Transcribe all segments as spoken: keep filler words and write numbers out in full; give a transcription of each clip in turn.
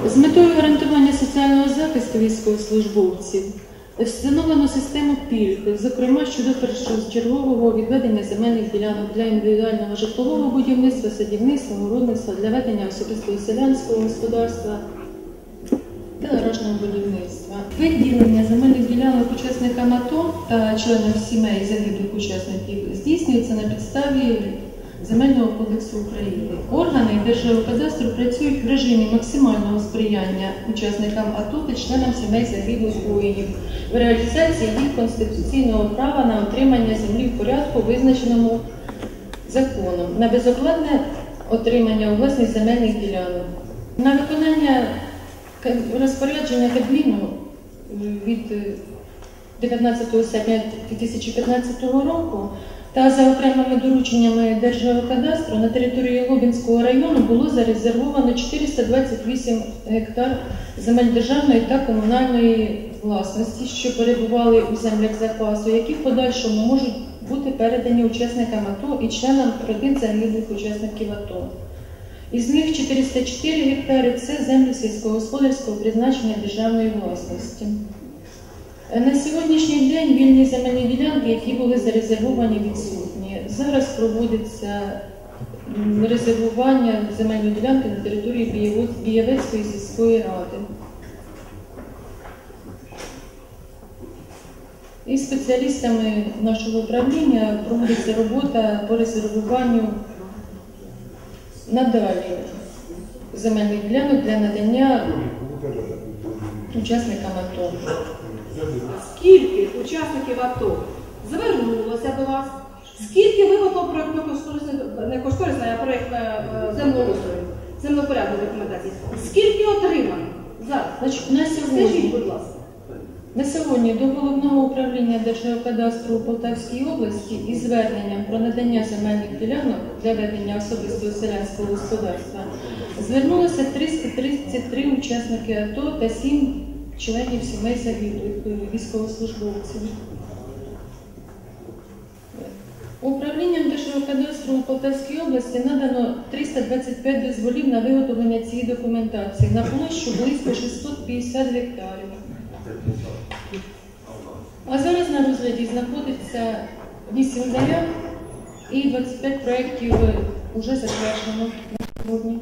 З метою гарантування соціального захисту військовослужбовців встановлено систему пільг, зокрема щодо першочергового відведення земельних ділянок для індивідуального житлового будівництва, садівництва, городництва, для ведення особистого селянського господарства та гаражного будівництва. Виділення земельних ділянок учасникам АТО та членам сімей загиблих учасників здійснюється на підставі Земельного кодексу України. Органи Держгеокадастру працюють в режимі максимального сприяння учасникам АТО та членам сімей загиблих воїнів в реалізації їх конституційного права на отримання землі в порядку, визначеному законом, на безоплатне отримання у власність земельних ділянок. На виконання розпорядження Кабміну від дев'ятнадцятого серпня дві тисячі п'ятнадцятого року та за окремими дорученнями Держгеокадастру на території Лобинського району було зарезервовано чотириста двадцять вісім гектар земель державної та комунальної власності, що перебували у землях запасу, які в подальшому можуть бути передані учасникам АТО і членам родин загиблих учасників АТО. Із них чотириста чотири гектари – це землі сільськогосподарського призначення державної власності. На сьогоднішній день вільні земельні ділянки, які були зарезервовані, відсутні. Зараз проводиться резервування земельної ділянки на території Бієвецької сільської ради. І спеціалістами нашого управління проводиться робота по резервуванню надалі земельних ділянок для надання учасникам АТО. Скільки учасників АТО звернулося до вас? Скільки виготовлено проєктно-кошторисної, не кошторисної, а проєктної землеустрою, землепорядної документації? Скільки отримано зараз? Значить, на сьогодні, скажіть, будь ласка. На сьогодні до Головного управління Держгеокадастру у Полтавській області із зверненням про надання земельних ділянок для ведення особистого селянського господарства звернулося триста тридцять три учасники АТО та сім членів сімей загиблих військовослужбовців. Управлінням Держгеокадастру у Полтавській області надано триста двадцять п'ять дозволів на виготовлення цієї документації на площу близько шістсот п'ятдесят гектарів. А зараз на розгляді знаходиться вісім заяв і двадцять п'ять проєктів вже затверджено на сьогодні.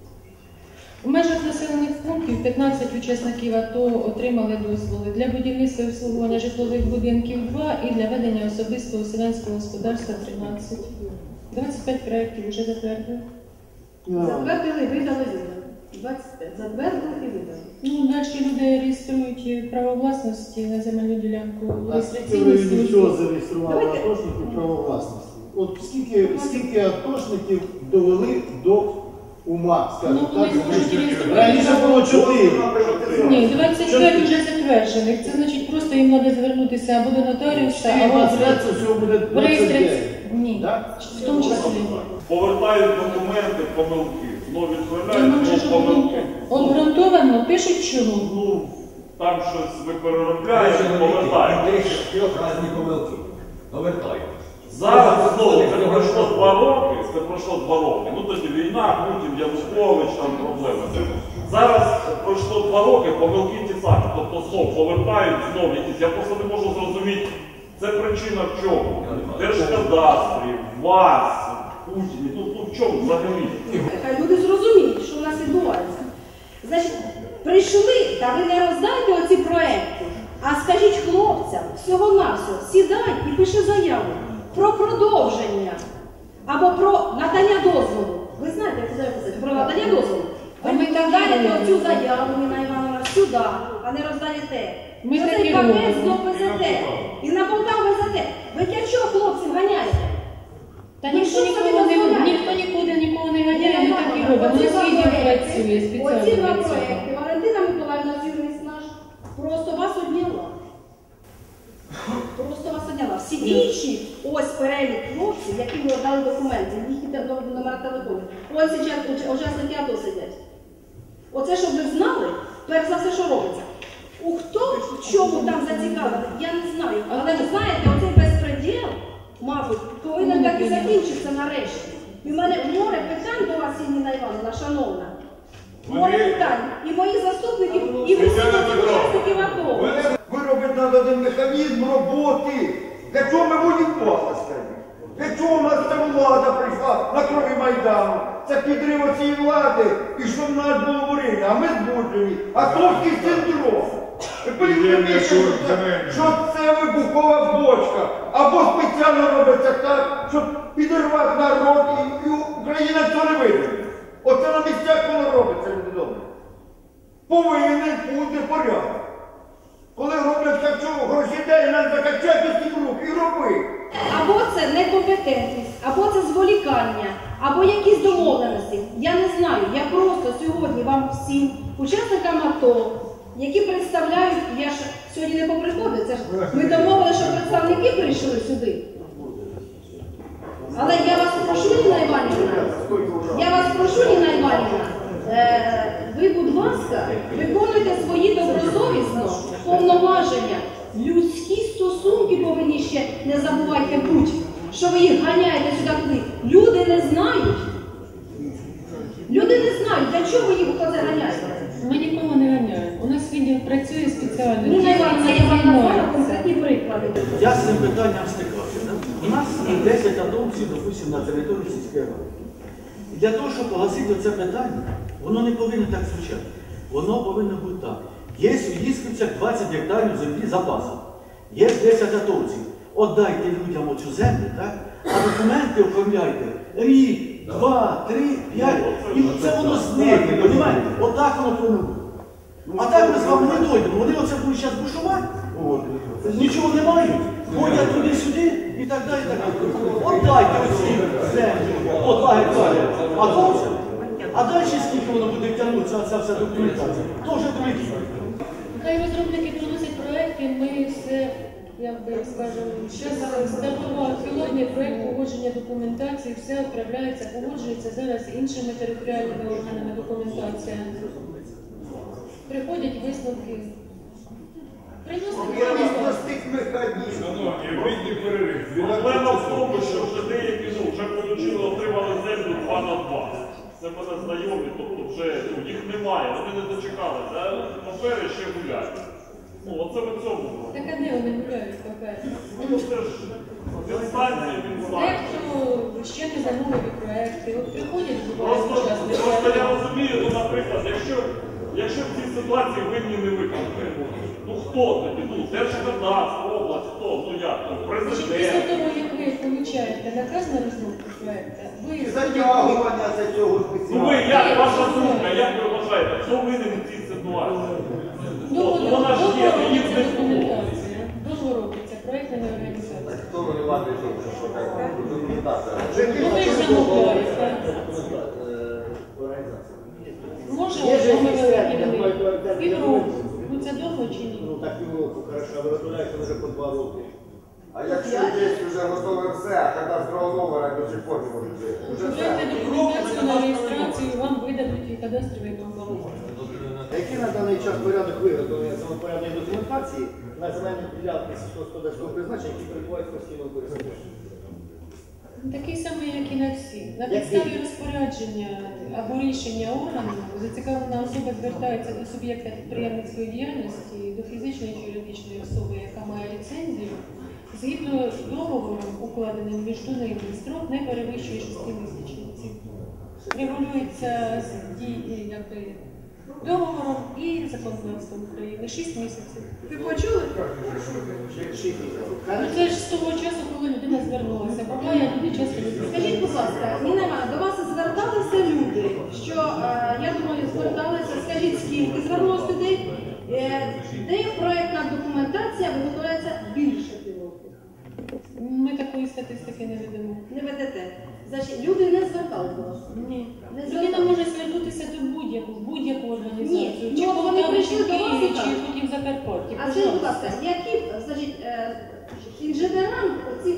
У межах населених пунктів п'ятнадцять учасників АТО отримали дозволи для будівництва і обслуговування житлових будинків два і для ведення особистого селянського господарства тринадцять. двадцять п'ять проєктів вже затвердили. Затвердили, видали, видали. двадцять п'ять. Затвердили і видали. Ну, далі люди реєструють право власності на земельну ділянку. Реєстраційні служби зареєстрували атошників право власності. От скільки, скільки атошників довели до ума, скажімо Ну, так? вони можуть реєструвати. Раніше було чотири. Ні, двадцять п'ять вже затверджених. Це значить просто їм треба звернутися або до нотаріуса, або двадцять п'ять це всього буде в двадцять реєстрації. дев'ять. Ні, Так? в тому числі. Повертають документи, помилки. Знову Тому відправляють, що знову помилки. обґрунтовано пишуть чому. Ну, там щось ви переробляєте, повертаєте. Трьох різні помилки. Повертають. Зараз знову, це пройшло два роки, це пройшло два роки. Ну тоді війна, Путін, Янукович, там проблеми. Зараз пройшло два роки, помилки ті самі. Тобто знов повертають, знов якісь. Я просто не можу зрозуміти, це причина в чому? Держкадастрі, вас, Путіні, ну, ну в чому взагалі? Хай люди зрозуміють, що у нас відбувається. Значить, прийшли, та ви не роздайте оці проекти, а скажіть хлопцям, всього-навсього, сідай і пиши заяву про продовження або про надання дозволу. Ви знаєте, як це заяву писати? Про надання дозволу. Ви віддаєте оцю заяву, Ніна Івановна, сюди, а не роздаєте. Ми Оцей такі пакет робимо. знов везете. І на Полтаву везете. Ви для чого хлопців ганяєте? Та Ну, ніхто що нікого собі не дозволяє? ніхто нікуди нікого не ганяє, ми так і робимо. Оці У нас відділ два працює проекти, спеціально оці два для цього. проекти, Валентина Миколаївна, юрист наш, просто вас одняла. Просто вас одняла. Всі інші, ось перелік хлопців, які ви дали документи, їхні номера телефону. Ось зараз учасники АТО сидять. Оце, щоб ви знали, перш за все, що робиться. У хто в чому там зацікавлений, я не знаю. Але ви знаєте, оцей безпреділ, мабуть, повинен так і закінчитися нарешті. І в мене море питань до вас, Ніна Івановна, шановна. Море питань. І моїх заступників, і всіх учасників АТО. Виробити треба один механізм роботи. Для чого ми воювали, скажіть? Для чого в нас ця влада прийшла на крові Майдану? Це підрив цієї влади, і що в нас було варення, а ми збуджені. Атовський синдром. Ви розумієте, що це, що це вибухова бочка. Або спеціально робиться так, щоб підірвати народ, і, і Україна цього не витримає. Оце на місцях воно робиться, люди добре. Повинен бути порядок. Коли роблять так, що гроші дай, нам закачати всі в руки і роби. Або це некомпетентність, або це зволікання, або якісь домовленості. Я не знаю. Я просто сьогодні вам всім, учасникам АТО, які представляють, я ж сьогодні не поприходив, це ж ми домовили, що представники прийшли сюди. Але я вас прошу, Ніна Іванівна, я вас прошу, Ніна Іванівна, е, ви, будь ласка, виконуйте свої добросовісно повноваження. Людські стосунки повинні ще, не забувайте бути, що ви їх ганяєте сюди туди. Люди не знають. Люди не знають, для чого ви їх оце ганяєте. Ми нікого не ганяємо. У нас відділ працює спеціально. Ніна Іванівна, я вам назвала конкретні приклади. Я з цим питанням стикався. Да? У нас десять атомців, допустимо, на території сільської ради. І для того, щоб погасити це питання, воно не повинно так звучати. Воно повинно бути так. Є у Їсківцях двадцять гектарів землі запасу. Є десять атомців. Отдайте людям оцю землю, так? А документи оформляйте рік, два, три, п'ять. І це воно зникне, розумієте? Отак воно повинно бути. А так ми з вами не дойдемо. Вони оце будуть зараз бушувати, нічого не мають, ходять туди-сюди і так далі. Так далі. Отдайте оці землі, от два гектарі атомцям. А далі скільки воно буде тягнутися, ця вся документація? То вже другі. Хай розробники приносять проекти, ми все, як би скажемо, зараз стартував пілотний проект погодження документації, все відправляється, погоджується зараз іншими територіальними органами документація. Приходять висновки. Я вас простих механізмів. Проблема в тому, що вже деякі ну, вже отримали, отримали землю два на два. Це мене знайомі, тобто вже ну, їх немає, вони не дочекалися, а папери ще гуляють. Ну, оце в цьому. Так а де вони гуляють папери? Ну, це ж інстанції, інстанції. Дехто ще не замовили проекти, от приходять, бувають Просто, учасники. просто я розумію, ну, наприклад, якщо, якщо в цій ситуації винні не виконати, ну хто тоді? Ну, Держкадастр, область, хто? Ну як? Ну, Значить, після президент. того, як ви получаєте наказ на розробку проекту, ви Затягування за цього Ну ви, спеціально. як ваша думка, як ви вважаєте, хто винен в цій ситуації? договор От вона ж є, їх робиться не було. документація. Договор робиться, проектна організація. Хто винуватий, що така документація? Ну ви ж замовляєте. Може, замовили півроку. Ну це довго чи ні? Ну так півроку, хорошо, а виготовляється вже по два роки. А якщо є вже готове все, а кадастрового номера до сих пор не може бути? Вже Дайте все. документацію на реєстрацію, вам видадуть і кадастровий номер. Який на даний час порядок виготовлення самопорядної документації на земельні ділянки сільськогосподарського призначення, які перебувають в постійному користуванні? Такий самий, як і на всі. На підставі розпорядження або рішення органу зацікавлена особа звертається до суб'єкта підприємницької діяльності, до фізичної чи юридичної особи, яка має ліцензію. Згідно з договором, укладеним між ними, строк не перевищує шести місяців. Регулюється з дії, якби, договором і законодавством України. шість місяців. Ви почули? Ну, це ж з того часу, коли людина звернулася. Буває, люди часто не Скажіть, будь ласка, Ніна Іванівна, до вас зверталися люди, що, е, я думаю, зверталися, скажіть, скільки звернулося людей, е, де проєктна документація виготовляється більше півроку? Ми такої статистики не ведемо. Не ведете. Значить, люди не зверталися до вас? Ні. Не Людина зверталися. може звернутися до будь-яку, в будь-яку організацію. Ні, Чи ну, от вони Полтаві, прийшли чи до вас і Києві, так. чи потім в Закарпатті. А скажіть, будь Пожалуйста. ласка, які, значить, е, інженерам цих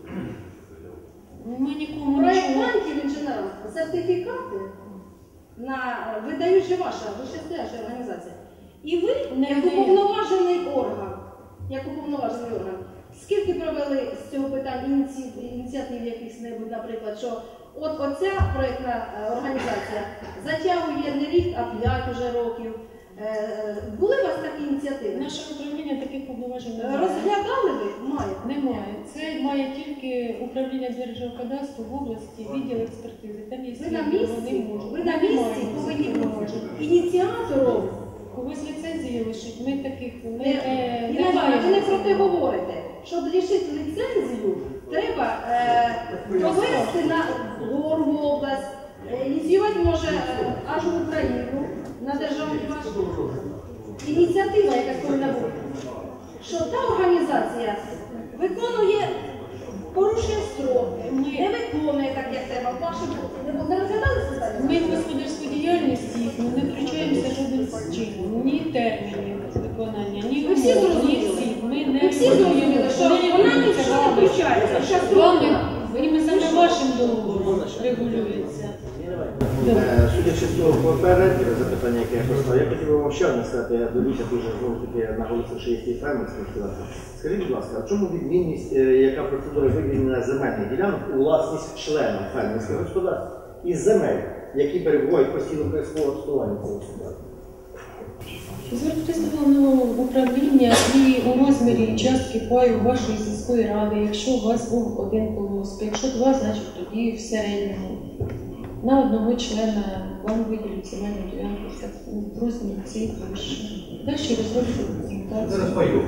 Ми нікому нічого. проєктантів інженерам сертифікати на видають же ваша, вищестояща організація. І ви, Не як видає. уповноважений орган, як уповноважений орган, скільки провели з цього питання ініці- ініціатив якихось-небудь, наприклад, що От оця проєктна е, організація затягує не рік, а п'ять уже років. Е, Були у вас такі ініціативи? Наше управління таких повноважень не має. Розглядали ви? Маєте? Немає. Це має тільки управління Держгеокадастру в області, відділ експертизи. Там є Ви на слідчі, місці? вони можуть. Ви на місці Немає повинні цих бути повноважень. ініціатором. Когось ліцензії лишить. Ми таких не, Не, не, Ніна Івановна, ви не про те говорите. Щоб лишити ліцензію, треба е, провести на гору в область, е, ініціювати може е, аж в Україну на державний ваш. Ініціатива якась повинна бути. Що та організація виконує, порушує строки, не виконує так, як треба. Ваші не розглядали це питання? Ми в господарську діяльність їхню не втручаємося жодним чином. Ні термінів виконання, ні Ви всі умов, ні зрозуміли? всіх. Ми не Ви всі зрозуміли, що вона ні в що не включається. Щас Вами, і саме вашим договором регулюється. Е, Судячи з того попереднього запитання, яке я поставив, я хотів би вам ще одне сказати, я дивлюся дуже знову таки наголосив, що є і фермерське господарство. Скажіть, будь ласка, а в чому відмінність, е, яка процедура вивільнення земельних ділянок у власність членам фермерського господарства із земель, які перебувають постійно в експлуатуванні цього господарства? Звертайтесь до головного управління і у розмірі частки паю вашої сільської ради, якщо у вас був один колосп, якщо два, значить тоді в середньому. На одного члена вам виділять земельну ділянку в розмірі цієї площі. Далі розробити документацію.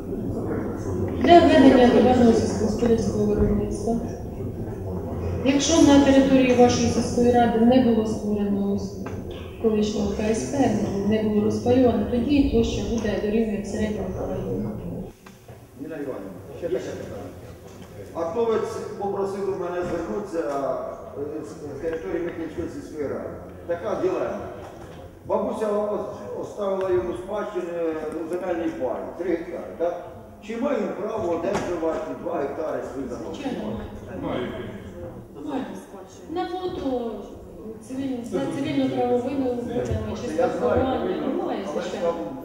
Для ведення товарного сільськогосподарського виробництва. Якщо на території вашої сільської ради не було створено колишнього К С П, не було розпаювано, тоді площа буде дорівнює середньому по району. Ніна Іванівна, ще таке питання. А хто ви попросив до мене звернутися з території Микільської сільської ради? Така ділема. Бабуся оставила йому спадщини земельний пай, три гектари, так? Чи має він право одержувати два гектари свої Звичайно, захоплення? має. Має. На фото цивільно, за цивільно-правовими угодами чи Я знаю, спілкування немає, але ж звичайно. там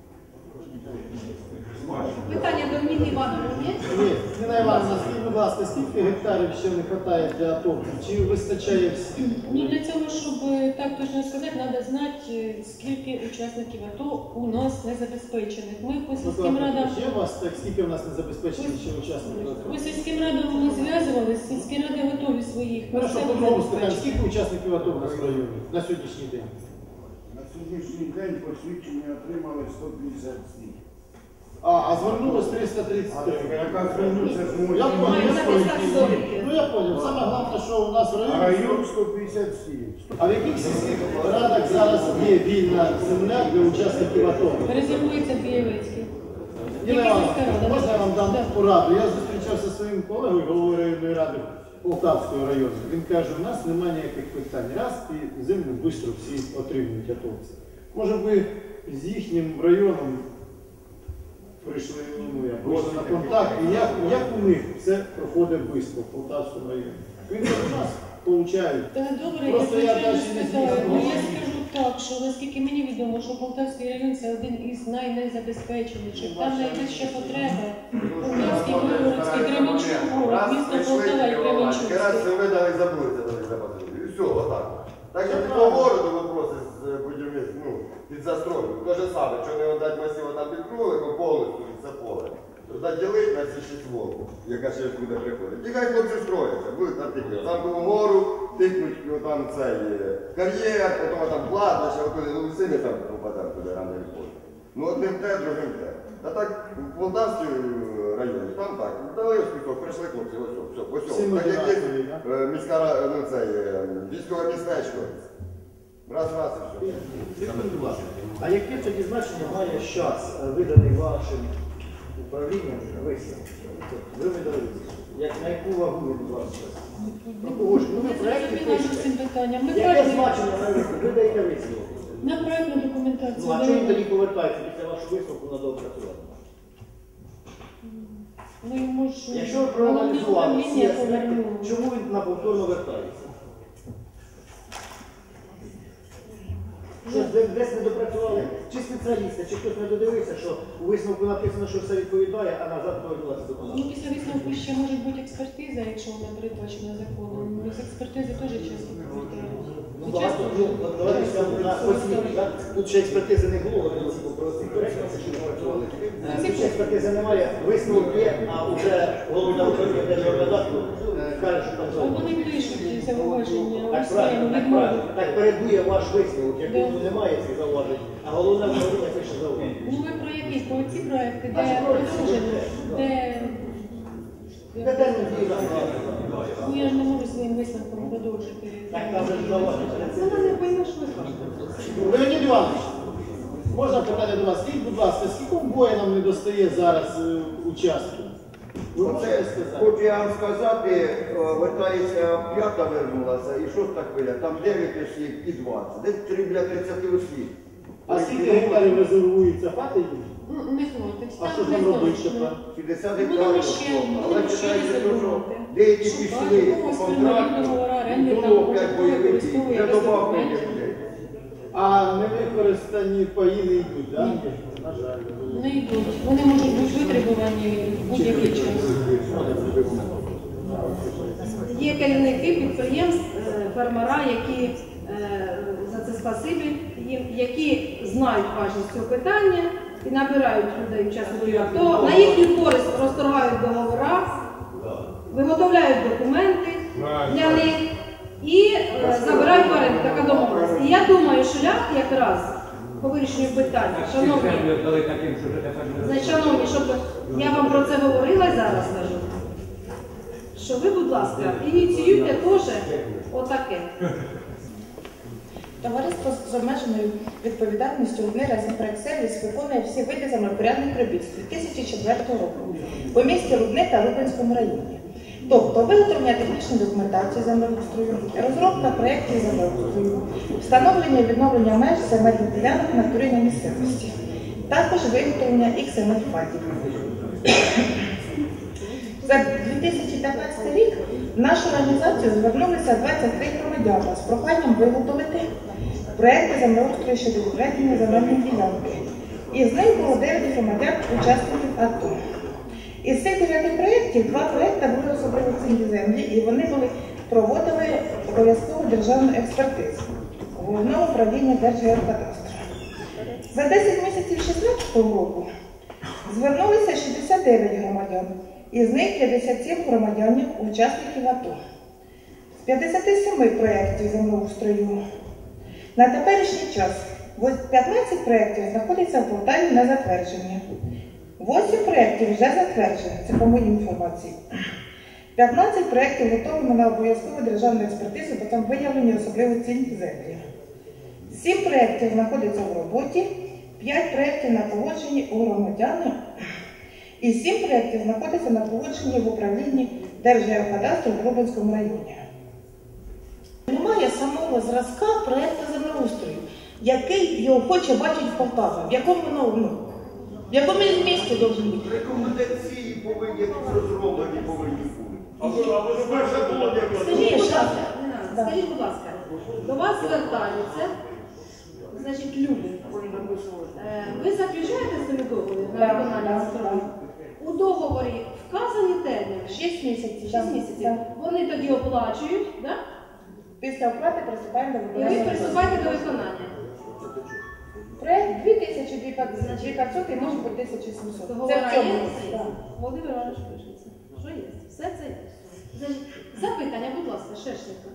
Питання до Ніни Івановни є? Ні, Ніна Івановна, скажіть, будь ласка, скільки гектарів ще не вистачає для атовців? Чи вистачає всіх? Ну, для цього, щоб так точно сказати, треба знати, скільки учасників АТО у нас не забезпечених. Ми по сільським радам, Є у вас так, скільки у нас не забезпечені ще учасників АТО? по сільським радам ми зв'язувалися, сільські ради готові своїх Хорошо, місцевих по-другому скажемо, забезпечити. скільки учасників АТО в нас в районі на сьогоднішній день? На сьогоднішній день посвідчення отримали сто п'ятдесят сім. А, а звернулось триста тридцять три. Яка звернувся з Я моїм понял, Маю написати довідки. ну я понял. Саме головне, що у нас в а районі. район сто п'ятдесят сім. А в яких сільських радах зараз є вільна земля для учасників АТО? Резервується Бієвицький. Ніна Яка Івановна, сільська рада? можна я вам дам Да. пораду? Я зустрічався зі своїм колегою, головою районної ради Полтавського району. Він каже, у нас немає ніяких питань. Раз і землю швидко всі отримують атовці. Може ви з їхнім районом прийшли, ну, як, вийшли на контакт, і як, як у них все проходить швидко в Полтавському районі. Він каже, у нас получають. Та добре, Просто я я звичайно далі не спитаю. знаю. Ну я скажу так, що наскільки мені відомо, що Полтавський район це один із найнезабезпеченіших. Там найвища потреба. Полтавський, Миргородський, Кременчук, город, місто Полтава і Кременчук. Раз все видали, забудете за запасити. І все, отак. Так що по городу вопроси з будівництва, ну, під застройку. Те ж саме, що не віддати масиво там під кроликом, повністю і це поле. Туди ділить на ці шість волку, яка ще буде приходити. І хай хлопці строяться, будуть натикати. Там ту гору, тикнуть ну, там цей е, кар'єр, потім там кладбище, отуди, ну всі ми там попадемо туди рано і позже. Ну одним те, другим те. А так в Полтавській е, районі, там так, дали список, прийшли хлопці, ось, все, ось, Всі ось. Так як є одинакові, да? е, міська, ра- ну цей, е, військове містечко. Раз, раз і все. Скажіть, будь ласка, а яке тоді значення має час, е, виданий вашим управлінням висновок? Ви видали висновок. Як на яку вагу він вас час? Ну, кого ж? Ну, ви Не проєкти зрозуміла з пишете. цим питанням. Ми Яке проектну- значення на висновок? Ви даєте висновок. на проектну документацію. Ну, а чому він даємо. тоді повертається після вашого висновку на доопрацювання? Ми йому ж Якщо ви головне проаналізували всі управління аспекти, повернули. чому він на повторно вертається? Що десь не допрацювали? чи спеціалісти, чи хтось не додивився, що у висновку написано, що все відповідає, а назад повернулася до Ну, виконавця. після висновку ще може бути експертиза, якщо вона передбачена законом. Без експертизи теж часто повертають. Ну, багато, ну, от давайте скажемо на освіті, так? Тут ще експертизи не було, вони оці про ці проекти, що не працювали. Е, Тут ще експертизи немає, висновок є, а вже головне управління Держгеокадастру е, каже, що там А зроблено. вони пишуть зауваження, Так ось правильно, так відмови. правильно. Так передує ваш висновок, Да. якого немає цих зауважень, а головне управління пише зауваження. Ну ви про які? Про ці проекти, Наші де проекти, продовжено, да. де... Де термін дії закладено. Ну я ж не можу своїм висновком продовжити. Так там же ж зауваження. Вона не пойме, що ви кажете. Леонід Іванович, можна питання до вас? Скажіть, будь ласка, скільки воїнам не достає зараз е, учасників? Ви можете Оце, сказати? хочу я вам сказати, о, вертається п'ята вернулася, і шоста хвиля, там дев'ять осіб і двадцять. Десь три біля тридцяти осіб. А скільки гектарів резервується хати? Ну, не хватить. А що ж нам робити тепер? шістдесят Будемо гектарів. ще, Але будемо ще читайте, що резервувати. деякі Шукати пішли по когось, контракту, договора оренди, і там, було може, п'ять бойовиків, використовує вже добавки документи. людей. А невикористані паї не йдуть, так? На жаль. Не йдуть. Вони можуть бути витребувані в будь-який час. Є керівники підприємств, е, фермера, які е, за це спасибі їм, які знають важність цього питання і набирають людей учасників АТО, на їхню користь розторгають договори, виготовляють документи для них і е, забирають в оренду. Така домовленість. І я думаю, шлях якраз по вирішенню питання, шановні, значить, шановні, щоб я вам про це говорила і зараз скажу. Що ви, будь ласка, ініціюйте теж отаке. Товариство з обмеженою відповідальністю «Руднера Земпроектсервіс» виконує всі види землепорядних робіт з дві тисячі четвертого року по місті Рудне та Лубенському районі. Тобто виготовлення технічної документації землеустрою, розробка проєктів землеустрою, встановлення і відновлення меж земельних ділянок на території місцевості, також виготовлення ікс ем ел-фактів. За дві тисячі п'ятнадцятий рік в нашу організацію звернулися двадцять три громадяни з проханням виготовити проекти землеустрою щодо відведення земельної ділянки. Із них було дев'ять громадян учасників АТО. Із цих дев'яти проєктів два проєкти були особливо цінні землі, і вони були, проводили обов'язкову державну експертизу Головного управління Держгеокадастру. За десять місяців дві тисячі шістнадцятого року звернулися шістдесят дев'ять громадян, із них п'ятдесят сім громадянів учасників АТО. З п'ятдесят сім проєктів землеустрою на теперішній час п'ятнадцять проєктів знаходяться в Полтаві на затвердженні. вісім проєктів вже затверджені, це по моїй інформації. п'ятнадцять проєктів готові на обов'язкову державну експертизу, бо там виявлені особливо цінні землі. сім проєктів знаходяться в роботі, п'ять проєктів на погодженні у громадян і сім проєктів знаходяться на погодженні в управлінні Держгеокадастру в Лубенському районі. Немає самого зразка проєкту землеустрою, який його хоче бачити в Полтаві, в якому воно, ну, в якому місті должен бути. Рекомендації повинні бути розроблені, повинні бути. А ви, а ви ж перше було Скажіть, будь ласка, Да. скажіть, будь ласка, до вас звертаються, значить, люди. Е, Ви заключаєте з ними договір на Да, виконання да, справи? У договорі вказані терміни. Шість місяців. Шість місяців. Так. Вони тоді оплачують, да? Після оплати приступаємо до І ви виконання. приступаєте до виконання. Проєкт дві тисячі п'ятсот і може бути тисяча сімсот. Це Договора в цьому є? році. так. Володимир Іванович пишеться. Що є? Все це є. Значить, запитання, будь ласка, Шершенко.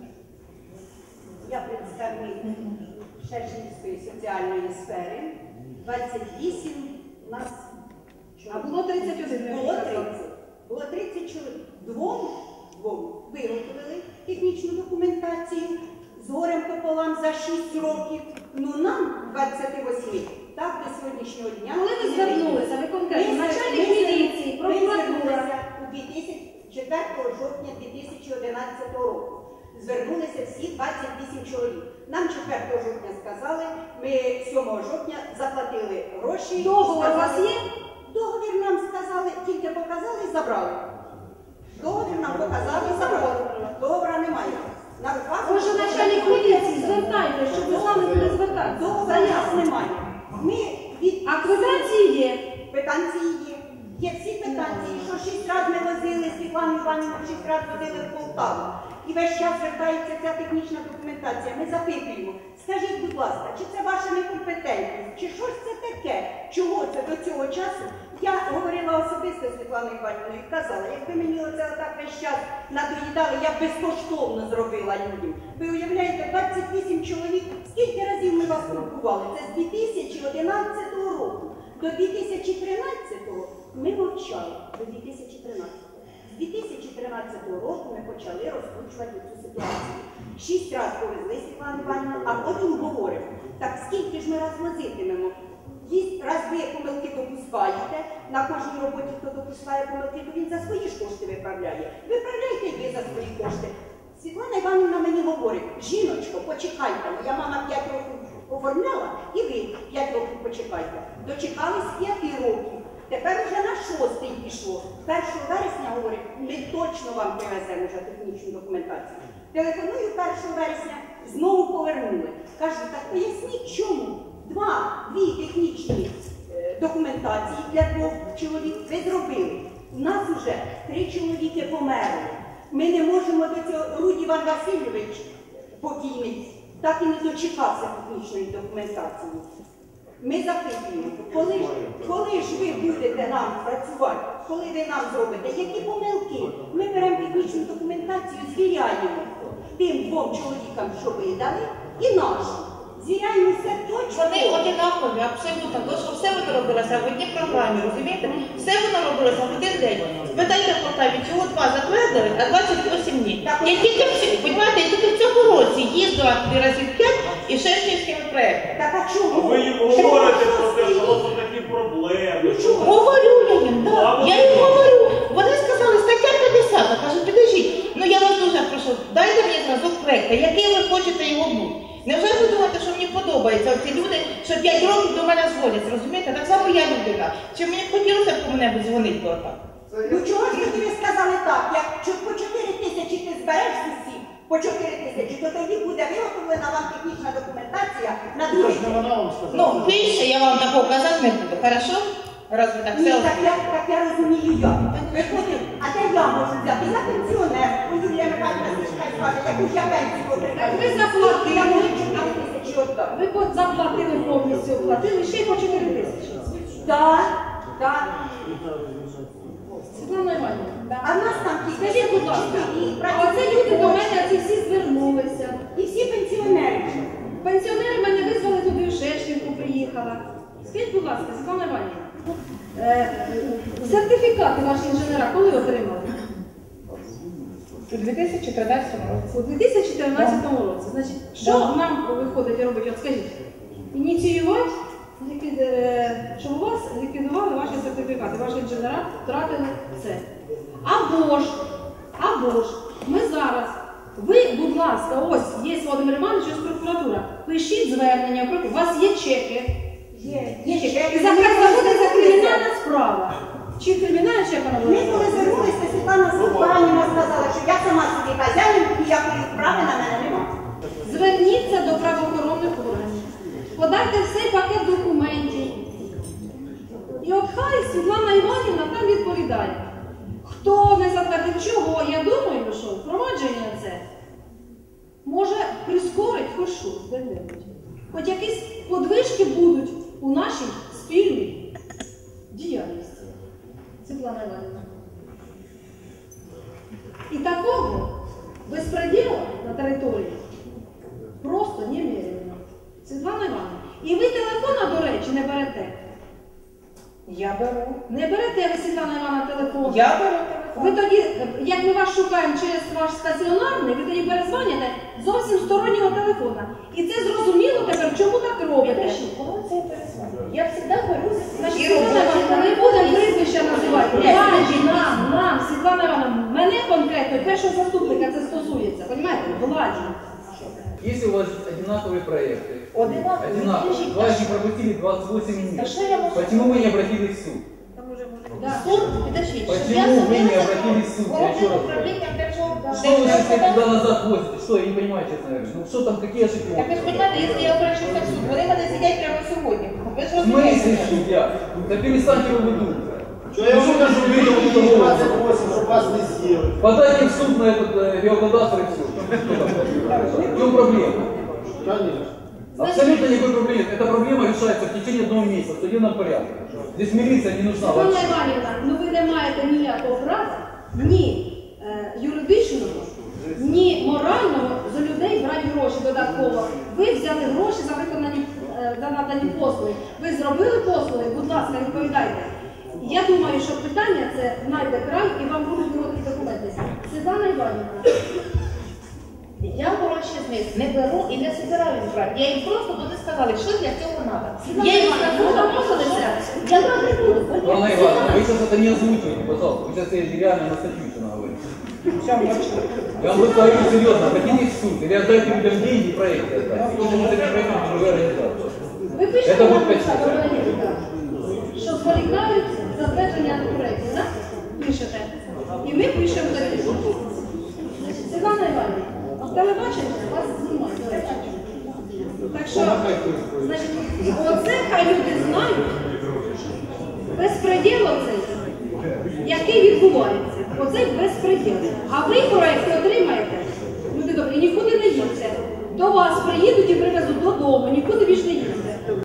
Я представник Шершенської соціальної сфери. двадцять вісім у нас А було тридцять один. ви було казали. тридцять. Було тридцять чоловік. Двом, двом виготовили технічну документацію з горем пополам за шість років. Ну нам, двадцять восьми, так до сьогоднішнього дня. Коли ви звернулися, ви конкретно, Ми начальник звернулися- міліції, ми прокуратура. звернулися у четвертого жовтня дві тисячі одинадцятого року. Звернулися всі двадцять вісім чоловік. Нам четвертого жовтня сказали, ми сьомого жовтня заплатили гроші. Договор у вас Сказали- є? Договір нам сказали, тільки показали і забрали. Договір нам показали і забрали. Договора немає. На руках Може, начальник міліції, звертайте, щоб ви з вами не звертатися. договора у нас немає. Ми Квитанції є. Квитанції є. Є всі квитанції, що шість разів ми возили Світлану Іванівну, шість разів возили в Полтаву. І весь час звертається ця технічна документація. Ми запитуємо. Скажіть, будь ласка, чи це ваша некомпетентність, чи щось це таке? Чого це до цього часу? Я говорила особисто з Світланою Іванівною і казала, якби мені оце отак весь час надоїдали, я б безкоштовно зробила людям. Ви уявляєте, двадцять вісім чоловік, скільки разів ми вас турбували? Це з дві тисячі одинадцятого року. До дві тисячі тринадцятого ми мовчали, до дві тисячі тринадцятого. З дві тисячі тринадцятого року ми почали розкручувати цю ситуацію. Шість разів повезли Світлану Іванівну, а потім говоримо, так скільки ж ми раз возитимемо? Раз ви помилки допускаєте, на кожній роботі, хто допускає помилки, то він за свої ж кошти виправляє. Виправляйте ви за свої кошти. Світлана Іванівна мені говорить, жіночко, почекайте, моя мама п'ять років оформляла, і ви п'ять років почекайте. Дочекались п'яти років. Тепер вже на шостий пішло. першого вересня, говорить, ми точно вам привеземо вже технічну документацію. Телефоную першого вересня, знову повернули. Кажу, так поясніть чому? Два, дві технічні е, документації для двох чоловік ви зробили. У нас вже три чоловіки померли. Ми не можемо до цього, Руд Іван Васильович, покійний, так і не дочекався технічної документації. Ми запитуємо, коли ж, коли ж ви будете нам працювати, коли ви нам зробите, які помилки? Ми беремо технічну документацію, звіряємо тим двом чоловікам, що ви дали, і нашу. Звіряємо все точно. Вони одинакові, абсолютно. Тому що все воно робилося в одній програмі, розумієте? Все воно робилося в один день. Спитайте в Полтаві, чого два затвердили, а двадцять вісім ні. Я тільки, розумієте, я тільки в цьому році їздила разів п'ять і шершнівськими проєктами. Так а чого? А ви їм говорите про те, що у вас такі проблеми. Говорю я їм, так. Я їм говорю. Вони сказали, стаття п'ятдесят. Кажуть, підождіть, ну я вас дуже прошу, дайте мені зразок проєкту, який ви хочете його бути. Невже ви думаєте, що мені подобаються ці люди, що п'ять років до мене дзвонять, розумієте? Так само я людина. Чи мені б хотілося б кому-небудь дзвонити було так? Ну чого ж тоді ви сказали так, як по чотири тисячі ти збереш усі, по чотири тисячі, то тоді буде виготовлена вам технічна документація на другий день. Ну, більше я вам такого казати не буду, хорошо? Раз ви так Ні, все... так я, так я розумію я. Виходить, а де я можу взяти? Я пенсіонер, у Юлія Михайлівна Січка скаже, яку ж я пенсію отримаю. Ви заплатили. Я можу чотири тисячі віддати. Ви по- заплатили повністю, оплатили ще й по чотири тисячі. Так, так. Світлана Іванівна, А в нас там ті, скажіть, будь ласка, і а оце люди до мене, ці всі звернулися. І всі пенсіонери. Пенсіонери мене визвали туди в Шершнівку, приїхала. Скажіть, будь ласка, Світлана Іванівна, е, сертифікати ваші інженера коли отримали? У дві тисячі тринадцятому році. У дві тисячі тринадцятому році. Значить, що нам виходить робити? От скажіть, ініціювати, ліквід- е, щоб у вас ліквідували ваші сертифікати, ваші інженера втратили це. Або ж, або ж, ми зараз, ви, будь ласка, ось є Володимир Іванович, ось прокуратура, пишіть звернення, у вас є чеки. Є, Є є чеки. ще. І заходить за кримінальна справа. Чи кримінальна, чи яка Ми вона? коли звернулися, Світлана Степанівна сказала, що я сама собі хазяїн, ніякої справи на мене немає. Зверніться до правоохоронних органів, подайте все пакет документів. І от хай Світлана Іванівна там відповідає. Хто не затвердив чого, я думаю, що впровадження це може прискорить хоч щось, де-небудь. Хоч якісь подвижки будуть у нашій спільній діяльності. Світлана Іванівна. І такого безпреділу на території просто немерено. Світлана Іванівна. І ви телефона, до речі, не берете. Я беру. Не берете ви, Світлана Івановна, телефон. Я беру телефон. Ви тоді, як ми вас шукаємо через ваш стаціонарний, ви тоді перезвоните зовсім стороннього телефона. І це зрозуміло тепер, чому так робите. Кого це перезвонить? Я завжди беру. Значить, Світлана Івановна, не будемо прізвища називати. Владі, нам, нам, Світлана Івановна, мене конкретно, першого заступника це стосується, розумієте, владі. Если у вас одинаковые проекты, Одинаковые. одинаковые, вас не пропустили двадцать восемь А минут, что я могу почему вы не обратились в суд? Суд, підождіть, щоб я Почему вы не звернулася обратились в суд? до Я еще головного раз управління державного. Что вы сейчас туда-назад возите? Что, я не понимаю, честно говоря. Ну что там, какие ошибки? Так ви ж розумієте, якщо я обращуся в суд, вони мене сидять прямо сьогодні. Ви ж В розумієте? смысле? цей суддя. Та перестаньте ви видумувати. Що я вам кажу, ви двадцять восемь, щоб вас не з'їли. Подайте в суд на этот э, геокадастр и все. В чем проблема? Конечно. Абсолютно никакой проблемы нет. Эта проблема решается в течение одного месяца в судебном порядке. Здесь милиция не нужна Світлана вообще. Іванівна, ну ви не маєте ніякого права, ні е, юридичного, ні морального за людей брати гроші додатково. Ви взяли гроші за виконані, е, за надані послуги. Ви зробили послуги, будь ласка, відповідайте. Я думаю, що питання це знайде край і вам будуть виводити документи. Світлана Іванівна. Я гроші з них не беру і не збираю брати. Я їм просто буду сказали, що для цього треба. Я їм скажу, домовилися, я вам не буду. Анна Ивановна, вы сейчас это не озвучивайте, пожалуйста. Вы сейчас реально на статью что говорите. Я вам просто говорю серьезно, обратитесь в суд или отдайте людям деньги и проекты отдать. Кто может этим проектом другая организация? Ви пишете Это нам будет писати, качество. що зволікають затвердження проєктів, так? Пишете. І ми пишемо такі. Світлана Іванівна, а в телебаченні вас знімають. Так що, значить, оце хай люди знають, безпреділ оцей, який відбувається. Оцей безпреділ. А ви проєкти отримаєте, люди добрі, нікуди не їдьте. До вас приїдуть і привезуть додому, нікуди більше не їдьте.